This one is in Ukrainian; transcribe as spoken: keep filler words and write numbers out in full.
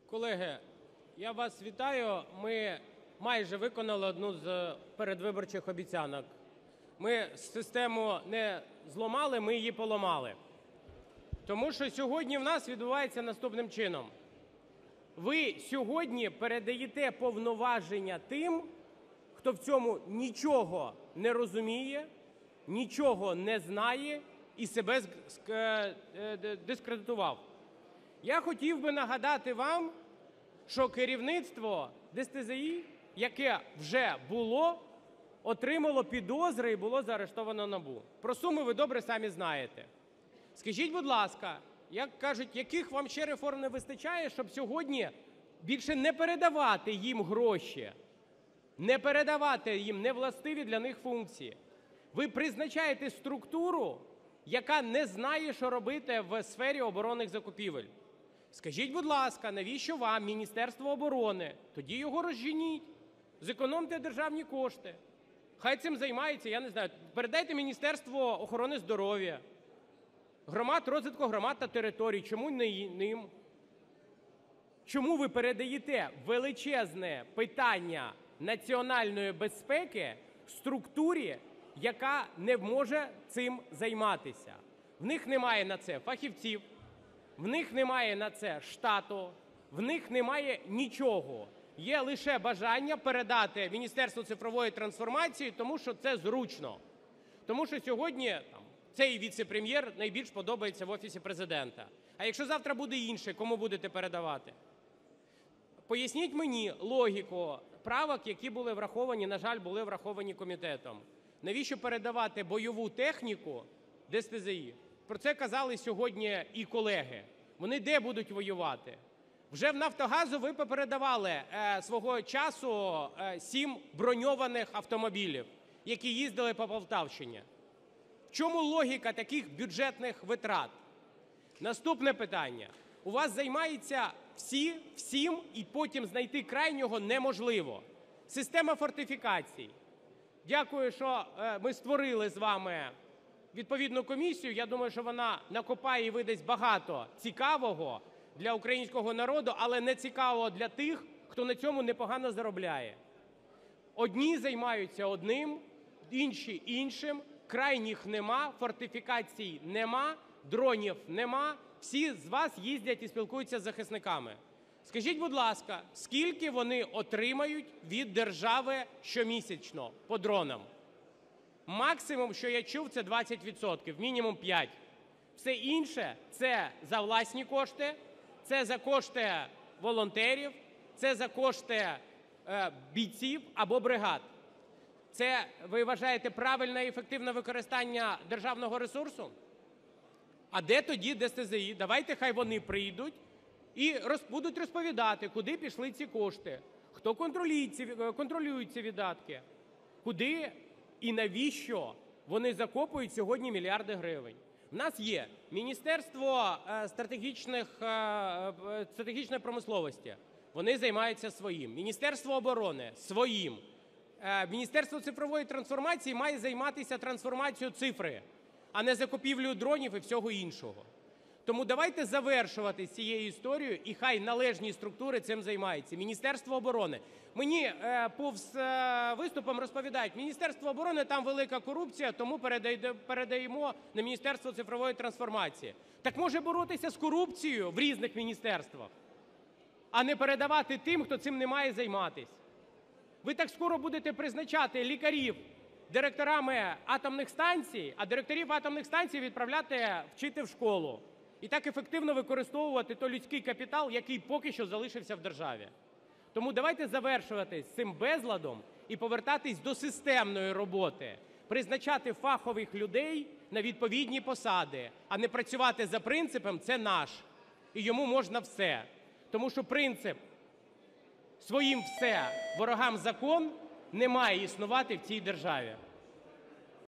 Колеги, я вас вітаю. Ми майже виконали одну з передвиборчих обіцянок. Ми систему не зламали, ми її поламали. Тому що сьогодні в нас відбувається наступним чином. Ви сьогодні передаєте повноваження тим, хто в цьому нічого не розуміє, нічого не знає і себе дискредитував. Я хотів би нагадати вам, що керівництво ДСТЗІ, яке вже було, отримало підозри і було заарештовано НАБУ. Про суми ви добре самі знаєте. Скажіть, будь ласка, як кажуть, яких вам ще реформ не вистачає, щоб сьогодні більше не передавати їм гроші, не передавати їм невластиві для них функції? Ви призначаєте структуру, яка не знає, що робити в сфері оборонних закупівель. Скажіть, будь ласка, навіщо вам Міністерство оборони? Тоді його розженіть, зекономте державні кошти. Хай цим займається, я не знаю, передайте Міністерству охорони здоров'я, громад, розвитку громад та територій. Чому не ним? Чому ви передаєте величезне питання національної безпеки структурі, яка не може цим займатися? В них немає на це фахівців, в них немає на це штату, в них немає нічого. Є лише бажання передати Міністерству цифрової трансформації, тому що це зручно. Тому що сьогодні там, цей віце-прем'єр найбільш подобається в Офісі Президента. А якщо завтра буде інший, кому будете передавати? Поясніть мені логіку правок, які були враховані, на жаль, були враховані комітетом. Навіщо передавати бойову техніку ДСТЗІ? Про це казали сьогодні і колеги. Вони де будуть воювати? Вже в "Нафтогазу" ви попередавали е, свого часу е, сім броньованих автомобілів, які їздили по Полтавщині. В чому логіка таких бюджетних витрат? Наступне питання. У вас займаються всі всім, і потім знайти крайнього неможливо. Система фортифікацій. Дякую, що е, ми створили з вами відповідну комісію. Я думаю, що вона накопає і видасть багато цікавого для українського народу, але не цікавого для тих, хто на цьому непогано заробляє. Одні займаються одним, інші – іншим, крайніх нема, фортифікацій нема, дронів нема. Всі з вас їздять і спілкуються з захисниками. Скажіть, будь ласка, скільки вони отримають від держави щомісячно по дронам? Максимум, що я чув, це двадцять відсотків, мінімум п'ять. Все інше – це за власні кошти, це за кошти волонтерів, це за кошти е, бійців або бригад. Це, ви вважаєте, правильне і ефективне використання державного ресурсу? А де тоді ДСТЗІ? Давайте хай вони прийдуть і роз, будуть розповідати, куди пішли ці кошти, хто контролює ці, контролює ці видатки, куди і навіщо вони закопують сьогодні мільярди гривень. У нас є Міністерство стратегічних, стратегічної промисловості, вони займаються своїм. Міністерство оборони – своїм. Міністерство цифрової трансформації має займатися трансформацією цифри, а не закупівлею дронів і всього іншого. Тому давайте завершувати з цією історією, і хай належні структури цим займаються. Міністерство оборони. Мені е, повз е, виступом розповідають, Міністерство оборони, там велика корупція, тому передаємо на Міністерство цифрової трансформації. Так може боротися з корупцією в різних міністерствах, а не передавати тим, хто цим не має займатися. Ви так скоро будете призначати лікарів директорами атомних станцій, а директорів атомних станцій відправляти вчити в школу. І так ефективно використовувати той людський капітал, який поки що залишився в державі. Тому давайте завершувати з цим безладом і повертатись до системної роботи. Призначати фахових людей на відповідні посади, а не працювати за принципом «це наш» і йому можна все. Тому що принцип «своїм все, ворогам закон» не має існувати в цій державі.